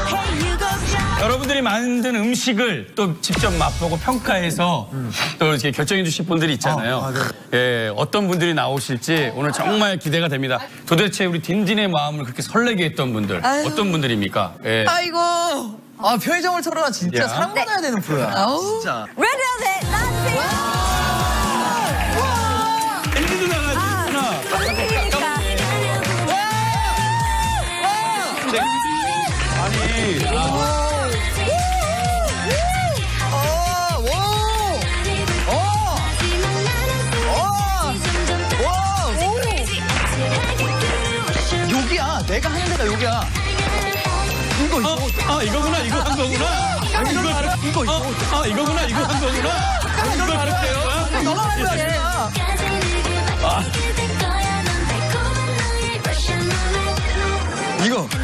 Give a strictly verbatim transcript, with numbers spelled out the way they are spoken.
여러분들이 만든 음식을 또 직접 맛보고 평가해서 음. 또 이렇게 결정해 주실 분들이 있잖아요. 아, 아, 네. 예, 어떤 분들이 나오실지 오늘 정말 기대가 됩니다. 도대체 우리 딘딘의 마음을 그렇게 설레게 했던 분들 아유. 어떤 분들입니까? 예. 아이고. 아, 편의점을 털어라 진짜 상관해야 되는 프로야. 아우. 진짜. 레드벨벳 나왔어요. 딘딘도 나가셨구나. 그러니까. 아니. 아. 내가 하는 데가 여기야. 이거 이거. 어, 아 이거구나 이거 한 거구나. 아, 이걸 알아. 이거 이거. 어, 아 이거구나 이거 한 거구나. 아, 이걸 알았어요. 너가 한 거야. 아. 이거.